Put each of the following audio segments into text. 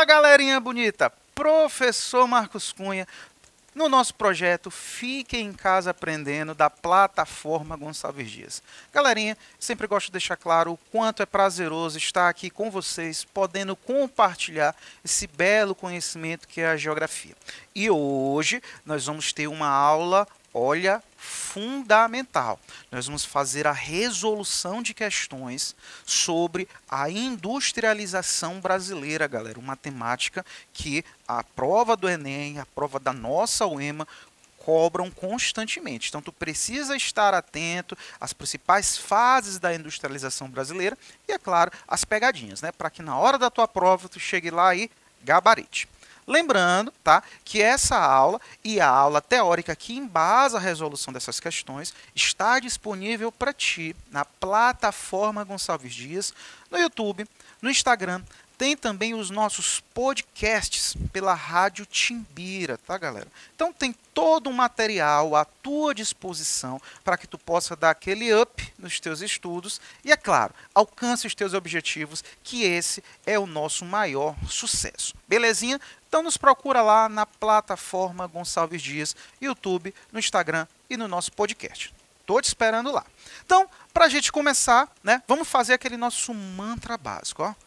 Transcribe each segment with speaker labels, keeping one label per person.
Speaker 1: galerinha bonita, professor Marcos Cunha, no nosso projeto Fique em Casa Aprendendo, da plataforma Gonçalves Dias. Galerinha, sempre gosto de deixar claro o quanto é prazeroso estar aqui com vocês, podendo compartilhar esse belo conhecimento que é a geografia. E hoje nós vamos ter uma aula, olha, fundamental. Nós vamos fazer a resolução de questões sobre a industrialização brasileira, galera. Uma temática que a prova do Enem, a prova da nossa UEMA cobram constantemente. Então, tu precisa estar atento às principais fases da industrialização brasileira e, é claro, as pegadinhas, né? Para que na hora da tua prova tu chegue lá e gabarite. Lembrando, tá, que essa aula e a aula teórica que embasa a resolução dessas questões está disponível para ti na plataforma Gonçalves Dias, no YouTube, no Instagram. Tem também os nossos podcasts pela Rádio Timbira, tá, galera? Então tem todo um material à tua disposição para que tu possa dar aquele up nos teus estudos e, é claro, alcance os teus objetivos, que esse é o nosso maior sucesso. Belezinha? Então nos procura lá na plataforma Gonçalves Dias, YouTube, no Instagram e no nosso podcast. Tô te esperando lá. Então, para a gente começar, né, vamos fazer aquele nosso mantra básico, ó.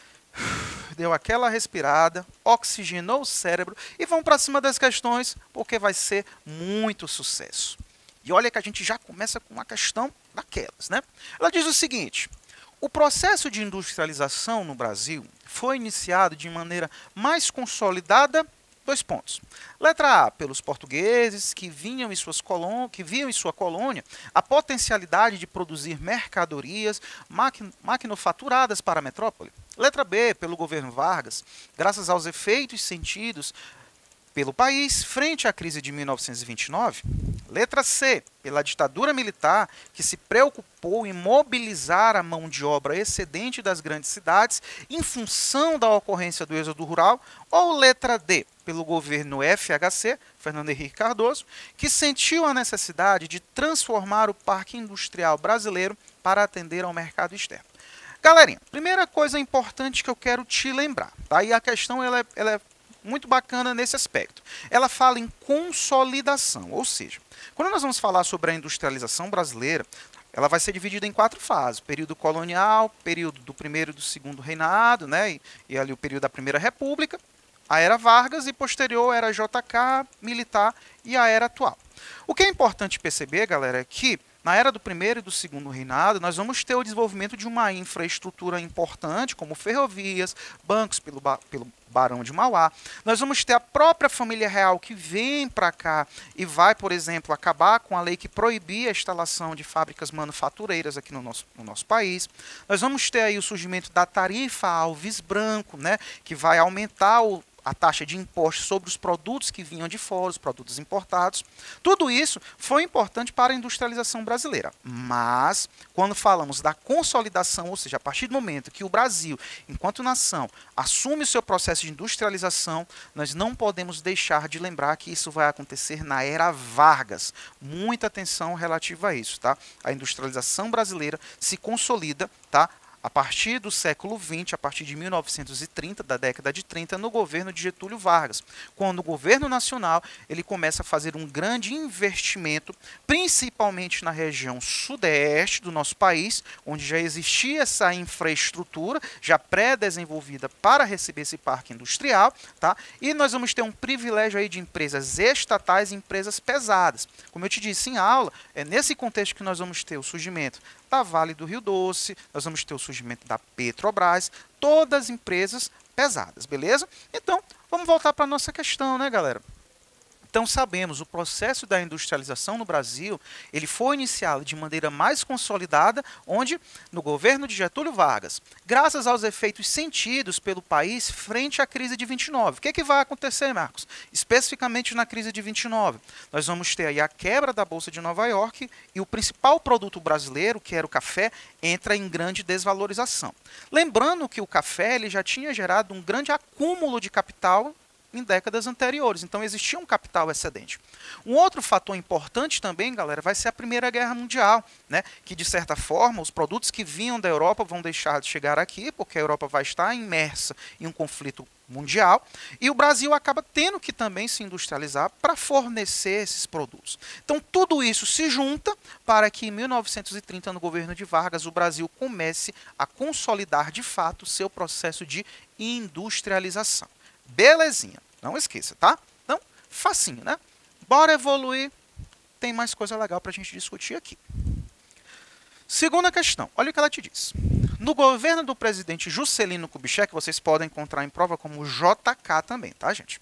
Speaker 1: Deu aquela respirada, oxigenou o cérebro e vamos para cima das questões, porque vai ser muito sucesso. E olha que a gente já começa com uma questão daquelas, né? Ela diz o seguinte: o processo de industrialização no Brasil foi iniciado de maneira mais consolidada. Dois pontos. Letra A, pelos portugueses que viam em sua colônia a potencialidade de produzir mercadorias maquinofaturadas para a metrópole. Letra B, pelo governo Vargas, graças aos efeitos sentidos pelo país frente à crise de 1929. Letra C, pela ditadura militar, que se preocupou em mobilizar a mão de obra excedente das grandes cidades em função da ocorrência do êxodo rural. Ou letra D, pelo governo FHC, Fernando Henrique Cardoso, que sentiu a necessidade de transformar o parque industrial brasileiro para atender ao mercado externo. Galerinha, primeira coisa importante que eu quero te lembrar, tá? E a questão ela é muito bacana nesse aspecto. Ela fala em consolidação, ou seja, quando nós vamos falar sobre a industrialização brasileira, ela vai ser dividida em 4 fases: período colonial, período do primeiro e do segundo reinado, né? E ali o período da Primeira República, a era Vargas e posterior era JK, militar e a era atual. O que é importante perceber, galera, é que na era do primeiro e do segundo reinado, nós vamos ter o desenvolvimento de uma infraestrutura importante, como ferrovias, bancos pelo Barão de Mauá. Nós vamos ter a própria família real que vem para cá e vai, por exemplo, acabar com a lei que proibia a instalação de fábricas manufatureiras aqui no nosso país. Nós vamos ter aí o surgimento da tarifa Alves Branco, né, que vai aumentar a taxa de imposto sobre os produtos que vinham de fora, os produtos importados. Tudo isso foi importante para a industrialização brasileira. Mas, quando falamos da consolidação, ou seja, a partir do momento que o Brasil, enquanto nação, assume o seu processo de industrialização, nós não podemos deixar de lembrar que isso vai acontecer na era Vargas. Muita atenção relativa a isso, tá? A industrialização brasileira se consolida, tá? A partir do século XX, a partir de 1930, da década de 30, no governo de Getúlio Vargas, quando o governo nacional ele começa a fazer um grande investimento, principalmente na região sudeste do nosso país, onde já existia essa infraestrutura já pré-desenvolvida para receber esse parque industrial, tá? E nós vamos ter um privilégio aí de empresas estatais e empresas pesadas. Como eu te disse em aula, é nesse contexto que nós vamos ter o surgimento da Vale do Rio Doce, nós vamos ter o surgimento da Petrobras, todas empresas pesadas, beleza? Então, vamos voltar para a nossa questão, né, galera? Então, sabemos, o processo da industrialização no Brasil, ele foi iniciado de maneira mais consolidada, onde? No governo de Getúlio Vargas, graças aos efeitos sentidos pelo país frente à crise de 29. O que vai acontecer, Marcos? Especificamente na crise de 29, nós vamos ter aí a quebra da Bolsa de Nova York e o principal produto brasileiro, que era o café, entra em grande desvalorização. Lembrando que o café ele já tinha gerado um grande acúmulo de capital em décadas anteriores. Então existia um capital excedente. Um outro fator importante também, galera, vai ser a Primeira Guerra Mundial, né? Que de certa forma os produtos que vinham da Europa vão deixar de chegar aqui, porque a Europa vai estar imersa em um conflito mundial, e o Brasil acaba tendo que também se industrializar para fornecer esses produtos. Então, tudo isso se junta para que em 1930, no governo de Vargas, o Brasil comece a consolidar de fato o seu processo de industrialização. Belezinha, não esqueça, tá? Então, facinho, né? Bora evoluir, tem mais coisa legal para a gente discutir aqui. Segunda questão, olha o que ela te diz. No governo do presidente Juscelino Kubitschek, vocês podem encontrar em prova como JK também, tá, gente?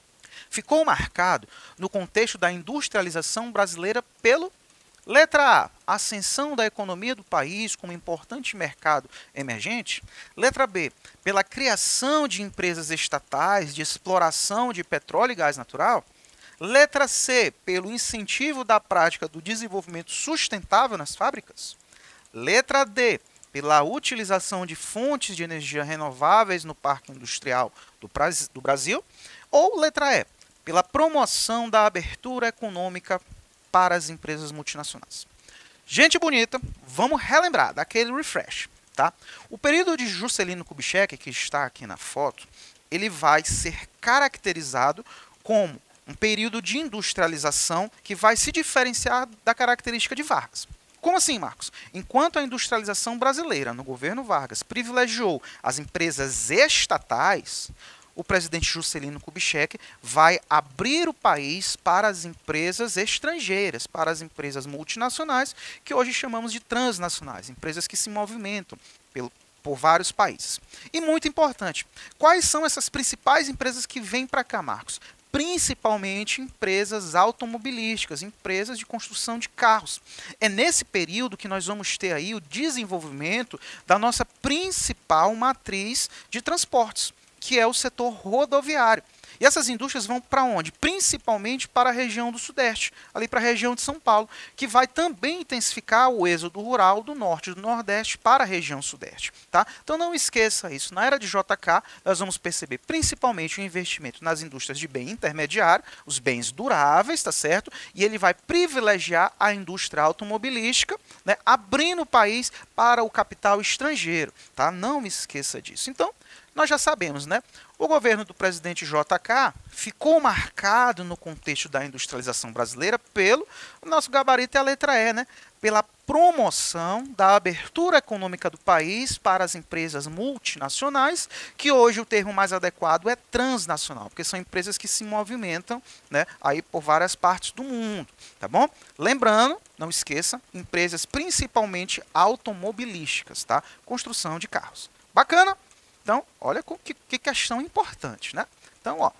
Speaker 1: Ficou marcado no contexto da industrialização brasileira pelo, letra A, ascensão da economia do país como importante mercado emergente. Letra B, pela criação de empresas estatais de exploração de petróleo e gás natural. Letra C, pelo incentivo da prática do desenvolvimento sustentável nas fábricas. Letra D, pela utilização de fontes de energia renováveis no parque industrial do Brasil. Ou letra E, pela promoção da abertura econômica para as empresas multinacionais. Gente bonita, vamos relembrar daquele refresh, tá? O período de Juscelino Kubitschek, que está aqui na foto, ele vai ser caracterizado como um período de industrialização que vai se diferenciar da característica de Vargas. Como assim, Marcos? Enquanto a industrialização brasileira, no governo Vargas, privilegiou as empresas estatais, o presidente Juscelino Kubitschek vai abrir o país para as empresas estrangeiras, para as empresas multinacionais, que hoje chamamos de transnacionais, empresas que se movimentam por vários países. E muito importante, quais são essas principais empresas que vêm para cá, Marcos? Principalmente empresas automobilísticas, empresas de construção de carros. É nesse período que nós vamos ter aí o desenvolvimento da nossa principal matriz de transportes, que é o setor rodoviário. E essas indústrias vão para onde? Principalmente para a região do Sudeste, ali para a região de São Paulo, que vai também intensificar o êxodo rural do Norte e do Nordeste para a região Sudeste. Tá? Então não esqueça isso. Na era de JK, nós vamos perceber principalmente o investimento nas indústrias de bem intermediário, os bens duráveis, tá certo? E ele vai privilegiar a indústria automobilística, né, abrindo o país para o capital estrangeiro. Tá? Não esqueça disso. Então, nós já sabemos, né? O governo do presidente JK ficou marcado no contexto da industrialização brasileira pelo, o nosso gabarito é a letra E, né? Pela promoção da abertura econômica do país para as empresas multinacionais, que hoje o termo mais adequado é transnacional, porque são empresas que se movimentam, né, aí por várias partes do mundo, tá bom? Lembrando, não esqueça, empresas principalmente automobilísticas, tá? Construção de carros. Bacana? Então, olha que questão importante, né? Então, ó,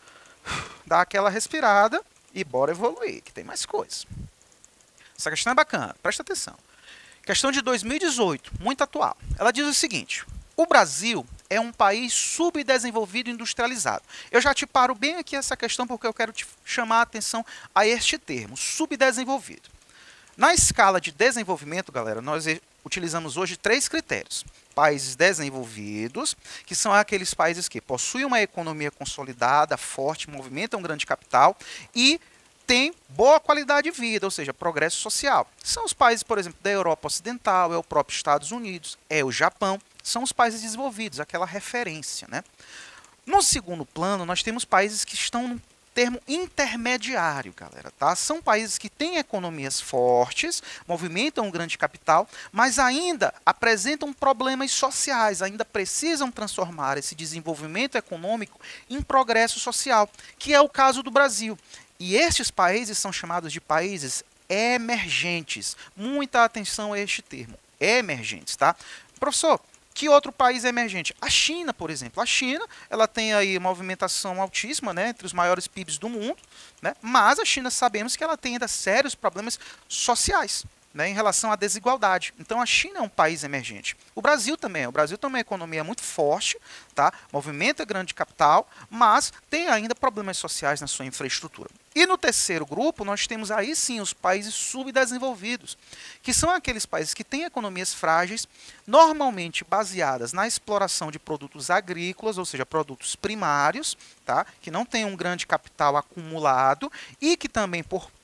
Speaker 1: dá aquela respirada e bora evoluir, que tem mais coisa. Essa questão é bacana, presta atenção. Questão de 2018, muito atual. Ela diz o seguinte: o Brasil é um país subdesenvolvido e industrializado. Eu já te paro bem aqui essa questão porque eu quero te chamar a atenção a este termo, subdesenvolvido. Na escala de desenvolvimento, galera, nós utilizamos hoje 3 critérios. Países desenvolvidos, que são aqueles países que possuem uma economia consolidada, forte, movimentam um grande capital e têm boa qualidade de vida, ou seja, progresso social. São os países, por exemplo, da Europa Ocidental, é o próprio Estados Unidos, é o Japão, são os países desenvolvidos, aquela referência, né? No segundo plano, nós temos países que estão no termo intermediário, galera, tá? São países que têm economias fortes, movimentam um grande capital, mas ainda apresentam problemas sociais, ainda precisam transformar esse desenvolvimento econômico em progresso social, que é o caso do Brasil. E estes países são chamados de países emergentes. Muita atenção a este termo, emergentes, tá? Professor, que outro país é emergente? A China, por exemplo. A China, ela tem aí movimentação altíssima, né, entre os maiores PIBs do mundo, né, mas a China sabemos que ela tem ainda sérios problemas sociais, né, em relação à desigualdade. Então a China é um país emergente. O Brasil também é uma economia muito forte, tá? Movimenta grande capital, mas tem ainda problemas sociais na sua infraestrutura. E no terceiro grupo, nós temos aí sim os países subdesenvolvidos, que são aqueles países que têm economias frágeis, normalmente baseadas na exploração de produtos agrícolas, ou seja, produtos primários, tá? Que não têm um grande capital acumulado e que também, por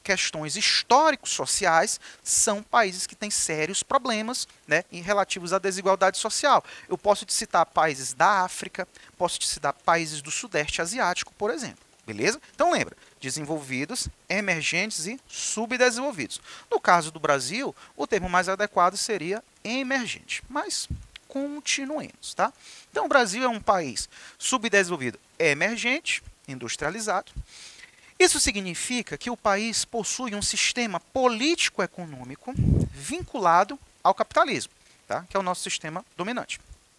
Speaker 1: questões históricos sociais, são países que têm sérios problemas, né, em relativos à desigualdade social. Eu posso te citar países da África, posso te citar países do Sudeste Asiático, por exemplo. Beleza? Então lembra, desenvolvidos, emergentes e subdesenvolvidos. No caso do Brasil, o termo mais adequado seria emergente, mas continuemos, tá? Então o Brasil é um país subdesenvolvido, emergente, industrializado. Isso significa que o país possui um sistema político-econômico vinculado ao capitalismo, tá? Que é o nosso sistema dominante.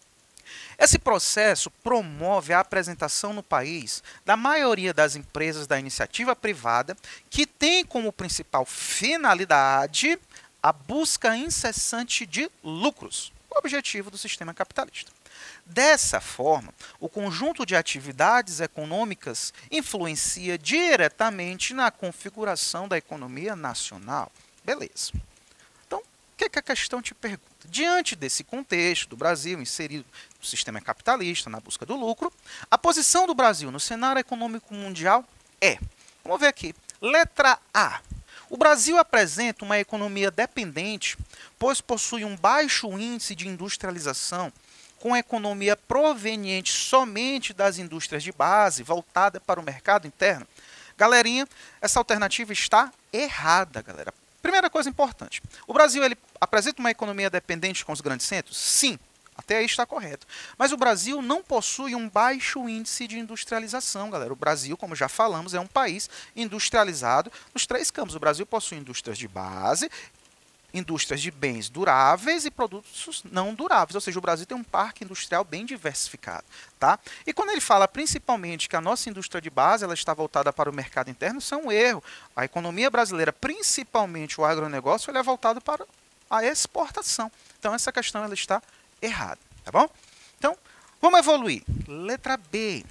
Speaker 1: Esse processo promove a apresentação no país da maioria das empresas da iniciativa privada que tem como principal finalidade a busca incessante de lucros, o objetivo do sistema capitalista. Dessa forma, o conjunto de atividades econômicas influencia diretamente na configuração da economia nacional. Beleza. Então, o que a questão te pergunta? Diante desse contexto do Brasil inserido no sistema capitalista, na busca do lucro, a posição do Brasil no cenário econômico mundial é, vamos ver aqui, letra A. O Brasil apresenta uma economia dependente, pois possui um baixo índice de industrialização, com a economia proveniente somente das indústrias de base, voltada para o mercado interno. Galerinha, essa alternativa está errada, galera. Primeira coisa importante, o Brasil ele apresenta uma economia dependente com os grandes centros? Sim, até aí está correto. Mas o Brasil não possui um baixo índice de industrialização, galera. O Brasil, como já falamos, é um país industrializado nos três campos. O Brasil possui indústrias de base, indústrias de bens duráveis e produtos não duráveis, ou seja, o Brasil tem um parque industrial bem diversificado, tá? E quando ele fala principalmente que a nossa indústria de base ela está voltada para o mercado interno, isso é um erro. A economia brasileira, principalmente o agronegócio, ele é voltado para a exportação. Então essa questão ela está errada, tá bom? Então, vamos evoluir. Letra B.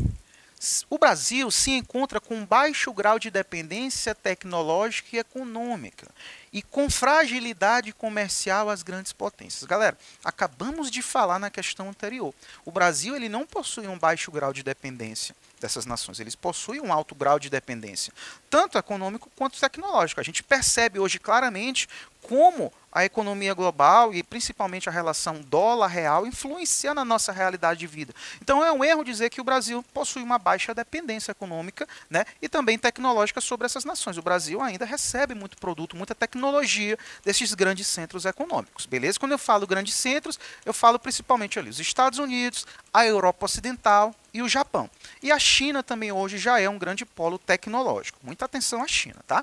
Speaker 1: O Brasil se encontra com baixo grau de dependência tecnológica e econômica e com fragilidade comercial às grandes potências. Galera, acabamos de falar na questão anterior. O Brasil ele não possui um baixo grau de dependência dessas nações. Eles possuem um alto grau de dependência, tanto econômico quanto tecnológico. A gente percebe hoje claramente como a economia global e principalmente a relação dólar-real influencia na nossa realidade de vida. Então é um erro dizer que o Brasil possui uma baixa dependência econômica, né, e também tecnológica sobre essas nações. O Brasil ainda recebe muito produto, muita tecnologia desses grandes centros econômicos. Beleza? Quando eu falo grandes centros, eu falo principalmente ali os Estados Unidos, a Europa Ocidental e o Japão. E a China também hoje já é um grande polo tecnológico. Muita atenção à China, tá?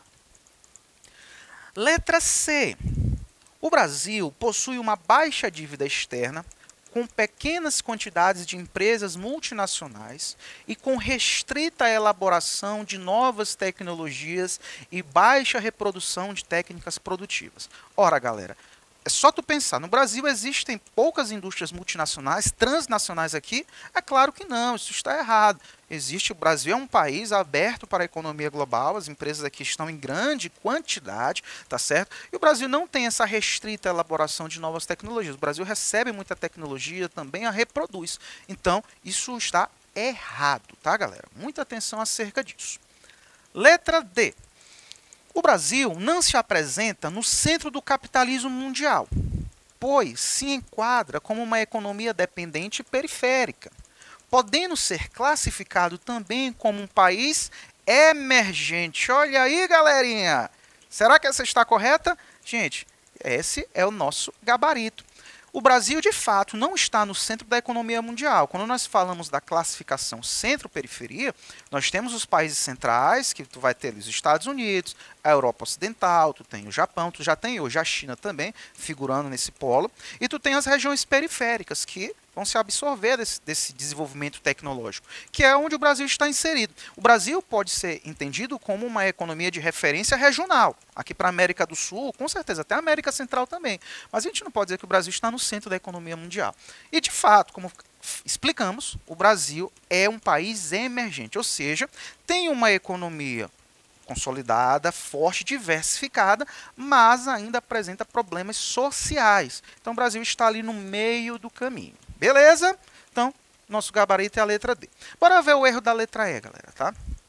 Speaker 1: Letra C. O Brasil possui uma baixa dívida externa, com pequenas quantidades de empresas multinacionais e com restrita elaboração de novas tecnologias e baixa reprodução de técnicas produtivas. Ora, galera, é só tu pensar, no Brasil existem poucas indústrias multinacionais, transnacionais aqui? É claro que não, isso está errado. O Brasil é um país aberto para a economia global, as empresas aqui estão em grande quantidade, tá certo? E o Brasil não tem essa restrita elaboração de novas tecnologias. O Brasil recebe muita tecnologia, também a reproduz. Então, isso está errado, tá, galera? Muita atenção acerca disso. Letra D. O Brasil não se apresenta no centro do capitalismo mundial, pois se enquadra como uma economia dependente e periférica, podendo ser classificado também como um país emergente. Olha aí, galerinha! Será que essa está correta? Gente, esse é o nosso gabarito. O Brasil, de fato, não está no centro da economia mundial. Quando nós falamos da classificação centro-periferia, nós temos os países centrais, que tu vai ter os Estados Unidos, a Europa Ocidental, tu tem o Japão, tu já tem hoje a China também, figurando nesse polo, e tu tem as regiões periféricas, que vão se absorver desse desenvolvimento tecnológico, que é onde o Brasil está inserido. O Brasil pode ser entendido como uma economia de referência regional. Aqui para a América do Sul, com certeza, até a América Central também. Mas a gente não pode dizer que o Brasil está no centro da economia mundial. E, de fato, como explicamos, o Brasil é um país emergente, ou seja, tem uma economia consolidada, forte, diversificada, mas ainda apresenta problemas sociais. Então, o Brasil está ali no meio do caminho. Beleza? Então, nosso gabarito é a letra D. Bora ver o erro da letra E, galera, tá?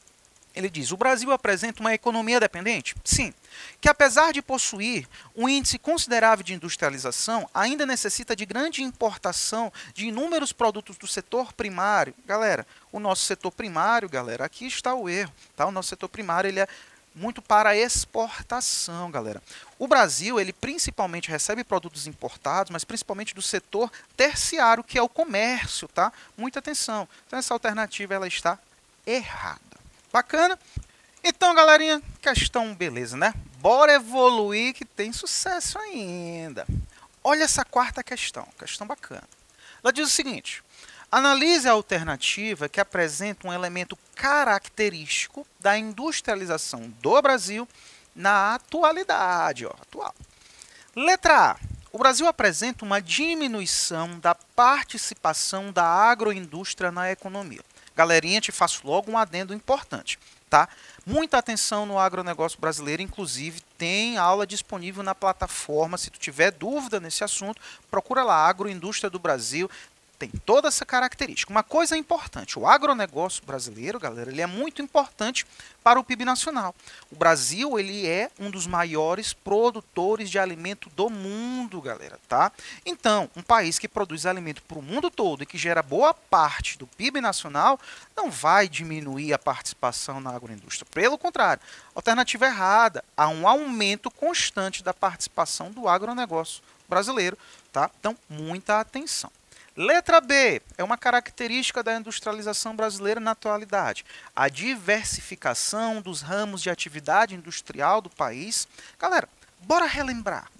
Speaker 1: Ele diz: o Brasil apresenta uma economia dependente? Sim. Que apesar de possuir um índice considerável de industrialização, ainda necessita de grande importação de inúmeros produtos do setor primário. Galera, o nosso setor primário, galera, aqui está o erro, tá? O nosso setor primário, ele é muito para exportação, galera. O Brasil, ele principalmente recebe produtos importados, mas principalmente do setor terciário, que é o comércio, tá? Muita atenção. Então essa alternativa, ela está errada. Bacana? Então, galerinha, questão beleza, né? Bora evoluir que tem sucesso ainda. Olha essa quarta questão bacana. Ela diz o seguinte: analise a alternativa que apresenta um elemento característico da industrialização do Brasil na atualidade. Atual. Letra A. O Brasil apresenta uma diminuição da participação da agroindústria na economia. Galerinha, te faço logo um adendo importante, tá? Muita atenção no agronegócio brasileiro, inclusive tem aula disponível na plataforma. Se tu tiver dúvida nesse assunto, procura lá, Agroindústria do Brasil. Tem toda essa característica. Uma coisa importante, o agronegócio brasileiro, galera, ele é muito importante para o PIB nacional. O Brasil, ele é um dos maiores produtores de alimento do mundo, galera, tá? Então, um país que produz alimento para o mundo todo e que gera boa parte do PIB nacional, não vai diminuir a participação na agroindústria. Pelo contrário, alternativa errada, há um aumento constante da participação do agronegócio brasileiro, tá? Então, muita atenção. Letra B é uma característica da industrialização brasileira na atualidade. A diversificação dos ramos de atividade industrial do país. Galera, bora relembrar.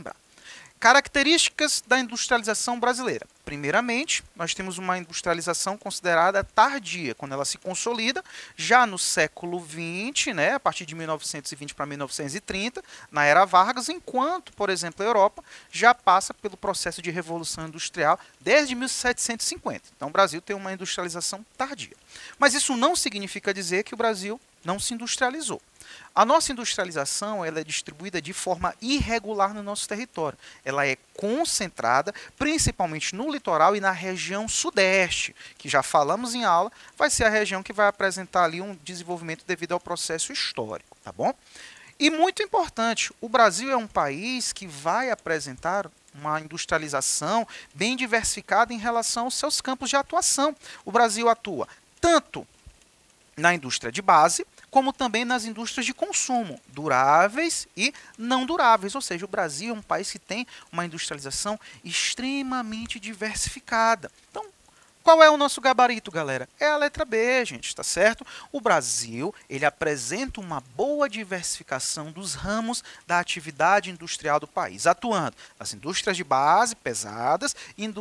Speaker 1: Características da industrialização brasileira. Primeiramente, nós temos uma industrialização considerada tardia, quando ela se consolida já no século XX, né, a partir de 1920 para 1930, na era Vargas, enquanto, por exemplo, a Europa já passa pelo processo de revolução industrial desde 1750. Então, o Brasil tem uma industrialização tardia. Mas isso não significa dizer que o Brasil não se industrializou. A nossa industrialização, ela é distribuída de forma irregular no nosso território. Ela é concentrada principalmente no litoral e na região sudeste, que já falamos em aula, vai ser a região que vai apresentar ali um desenvolvimento devido ao processo histórico, tá bom? E muito importante, o Brasil é um país que vai apresentar uma industrialização bem diversificada em relação aos seus campos de atuação. O Brasil atua tanto na indústria de base, como também nas indústrias de consumo, duráveis e não duráveis. Ou seja, o Brasil é um país que tem uma industrialização extremamente diversificada. Então, qual é o nosso gabarito, galera? É a letra B, gente, tá certo? O Brasil, ele apresenta uma boa diversificação dos ramos da atividade industrial do país, atuando nas indústrias de base pesadas,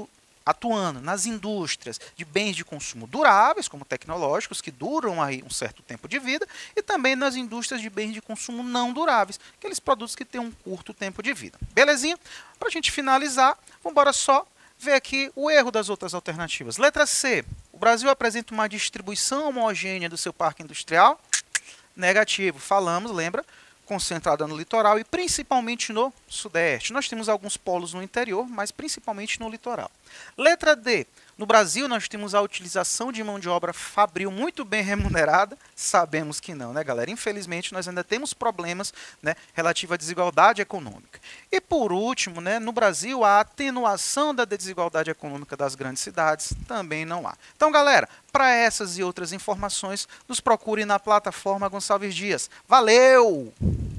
Speaker 1: atuando nas indústrias de bens de consumo duráveis, como tecnológicos, que duram aí um certo tempo de vida, e também nas indústrias de bens de consumo não duráveis, aqueles produtos que têm um curto tempo de vida. Belezinha? Para a gente finalizar, vamos embora só ver aqui o erro das outras alternativas. Letra C. O Brasil apresenta uma distribuição homogênea do seu parque industrial? Negativo. Falamos, lembra? Concentrada no litoral e principalmente no sudeste. Nós temos alguns polos no interior, mas principalmente no litoral. Letra D. No Brasil, nós temos a utilização de mão de obra fabril muito bem remunerada. Sabemos que não, né, galera? Infelizmente, nós ainda temos problemas, né, relativo à desigualdade econômica. E, por último, né, no Brasil, a atenuação da desigualdade econômica das grandes cidades também não há. Então, galera, para essas e outras informações, nos procure na plataforma Gonçalves Dias. Valeu!